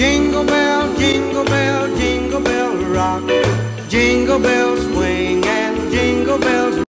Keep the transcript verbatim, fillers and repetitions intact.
Jingle bell, jingle bell, jingle bell rock. Jingle bells swing and jingle bells